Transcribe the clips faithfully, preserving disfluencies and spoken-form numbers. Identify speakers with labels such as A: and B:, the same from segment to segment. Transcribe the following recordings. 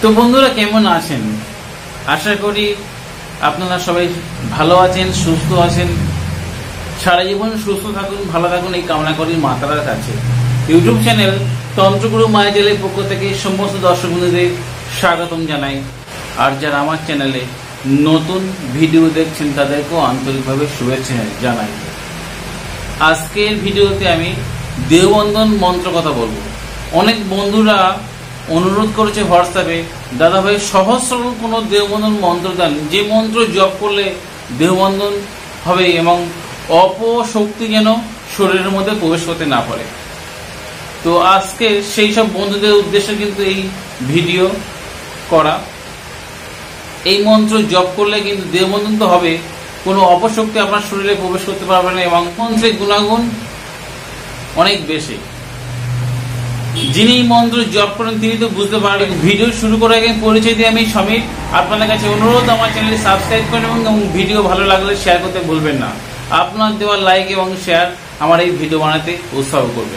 A: তো বন্ধুরা কেমন আছেন? আশা করি আপনারা সবাই ভালো আছেন, সুস্থ আছেন। সারা জীবন সুস্থ থাকুন, ভালো থাকুন এই কামনা করি মা তারার কাছে। ইউটিউব চ্যানেল তন্ত্রগুরু মায়াজালের পক্ষ থেকে সমস্ত দর্শক বন্ধুদের স্বাগতম জানাই। আর যারা আমার চ্যানেলে নতুন ভিডিও দেখছেন তাদেরকেও আন্তরিকভাবে শুভেচ্ছা জানাই। আজকের ভিডিওতে আমি দেহবন্ধন মন্ত্র কথা বলবো। অনেক বন্ধুরা অনুরোধ করেছে হোয়াটসঅ্যাপে, দাদা ভাই সহজ সরল কোনো দেহবন্ধন মন্ত্র দেন, যে মন্ত্র জপ করলে দেহবন্ধন হবে এবং অপশক্তি যেন শরীরের মধ্যে প্রবেশ করতে না পারে। তো আজকে সেই সব বন্ধুদের উদ্দেশ্যে কিন্তু এই ভিডিও করা। এই মন্ত্র জপ করলে কিন্তু দেহবন্ধন তো হবে, কোনো অপশক্তি আপনার শরীরে প্রবেশ করতে পারবে না এবং মন্ত্রের গুণাগুণ অনেক বেশি। যিনি মন্ত্র জপ করেন তিনি তো বুঝতে পারবেন। ভিডিও শুরু করার আগে পরিচয় দিয়ে আমি সমীর। আপনাদের কাছে অনুরোধ, আমার চ্যানেলটি সাবস্ক্রাইব করেন এবং ভিডিও ভালো লাগলে শেয়ার করতে ভুলবেন না। আপনার দেওয়া লাইক এবং শেয়ার আমার এই ভিডিও বানাতে উৎসাহ করবে।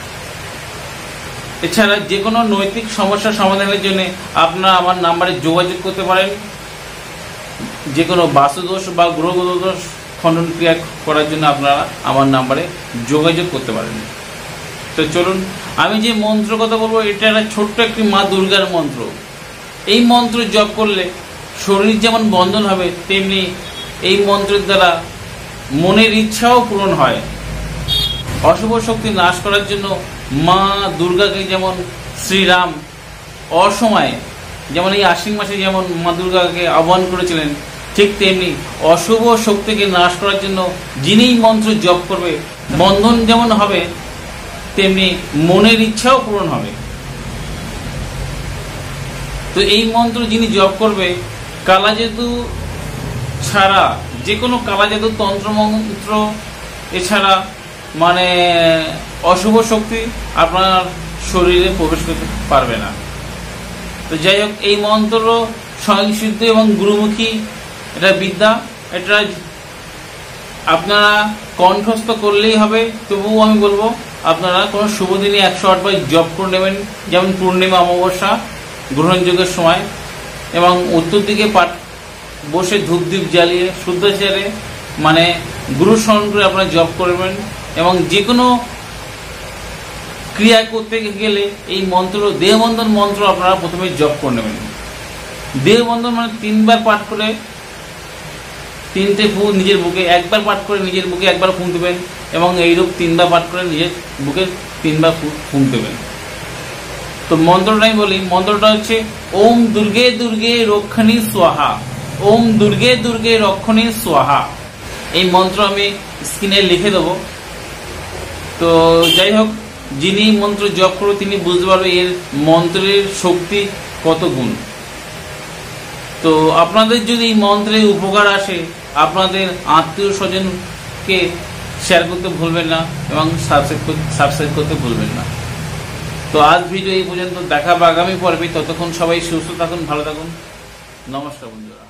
A: এছাড়া যে কোনো নৈতিক সমস্যার সমাধানের জন্য আপনারা আমার নাম্বারে যোগাযোগ করতে পারেন। যে কোনো বাস্তুদোষ বা গ্রহদোষ খণ্ডন ক্রিয়া করার জন্য আপনারা আমার নাম্বারে যোগাযোগ করতে পারেন। তো চলুন, আমি যে মন্ত্র কথা বলবো এটা একটা ছোট্ট একটি মা দুর্গার মন্ত্র। এই মন্ত্র জপ করলে শরীর যেমন বন্ধন হবে, তেমনি এই মন্ত্রের দ্বারা মনের ইচ্ছাও পূরণ হয়। অশুভ শক্তি নাশ করার জন্য মা দুর্গাকে যেমন শ্রীরাম অসময়ে, যেমন এই আশ্বিন মাসে যেমন মা দুর্গাকে আহ্বান করেছিলেন, ঠিক তেমনি অশুভ শক্তিকে নাশ করার জন্য যিনি মন্ত্র জপ করবে বন্ধন যেমন হবে, তেমনি মনের ইচ্ছাও পূরণ হবে। তো এই মন্ত্র যিনি জপ করবে, কালাজাদু ছাড়া, যে কোনো কালাজাদু তন্ত্র মন্ত্র এছাড়া মানে অশুভ শক্তি আপনার শরীরে প্রবেশ করতে পারবে না। তো যাই হোক, এই মন্ত্র স্বয়ংসিদ্ধ এবং গুরুমুখী এটা বিদ্যা। এটা আপনারা কণ্ঠস্থ করলেই হবে। তবুও আমি বলবো আপনারা কোনো শুভ দিনে একশো আট বার জপ করে নেবেন, যেমন পূর্ণিমা, অমাবস্যা, গ্রহণযোগের সময়, এবং উত্তর দিকে পাঠ বসে ধূপদীপ জ্বালিয়ে শুদ্ধাচারে মানে গুরু স্মরণ করে আপনারা জপ করবেন। এবং যে কোনো ক্রিয়া করতে গেলে এই মন্ত্র, দেহবন্ধন মন্ত্র আপনারা প্রথমে জপ করে নেবেন। দেহবন্ধন মানে তিনবার পাঠ করে তিনটে ফু নিজের বুকে, একবার পাঠ করে নিজের বুকে একবার ফুঁক দেবেন এবং এইরূপ তিনবার পাঠ করে নিজের বুকে তিনবার ফুঁক দেবেন। তো মন্ত্রটাই বলি, মন্ত্রটা হচ্ছে ওম দুর্গে দুর্গে রক্ষণী স্বাহা, ওম দুর্গে দুর্গে রক্ষণী স্বাহা। এই মন্ত্র আমি স্ক্রিনে লিখে দেবো। তো যাই হোক, যিনি মন্ত্র জপ করবে তিনি বুঝতে পারবে এর মন্ত্রের শক্তি কত গুণ। তো আপনাদের যদি এই মন্ত্রের উপকার আসে, আপনাদের আত্মীয় স্বজনকে শেয়ার করতে ভুলবেন না এবং সাবস্ক্রাইব করতে ভুলবেন না। তো আজ ভিডিও এই পর্যন্ত, দেখা হবে আগামী পর্বে। ততক্ষণ সবাই সুস্থ থাকুন, ভালো থাকুন। নমস্কার বন্ধুরা।